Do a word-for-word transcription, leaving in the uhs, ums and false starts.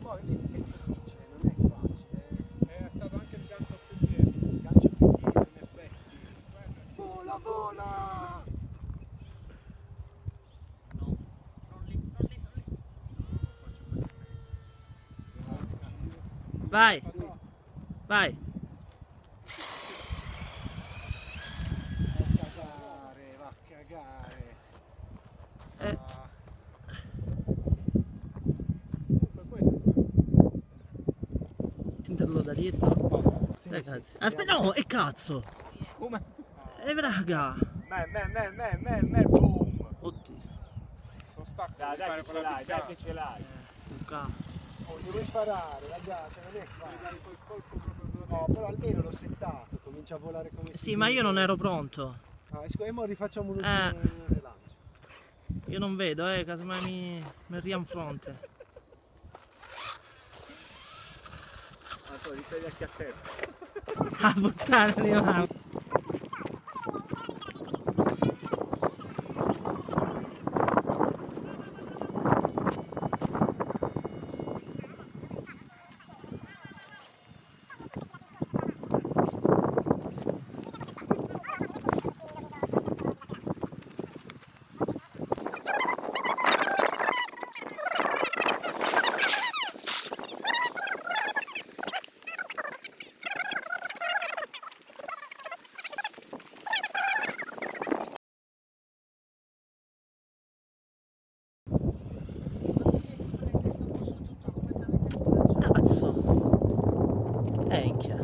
Poi vedi che è difficile, non è facile. È stato anche il gancio affettivo. Il gancio effettivo in effetti. Vola, vola! No, non lì, non lì, non lì. Vai, vai. Va a cagare, va a cagare. Eh. Ah. Prenderlo da dietro. Sì, Ragazzi. sì, Aspetta, no, e cazzo. Come? Eh, raga. Me, me, me, me, me, me, boom. Oddio. Lo stacco, Dai, dai che ce l'hai, dai che ce l'hai. Un cazzo. Oh, devo imparare, ragazzi, non è facile. No, però almeno l'ho settato, comincia a volare come Eh sì, ma io non ero pronto. Ah, e ora rifacciamo un Eh. ultimo lancio. Io non vedo, eh, casomai mi, mi rianfronte. Ma poi ripeti a chiaffetto. Ah, puttana di mano. Cazzo. Enchia.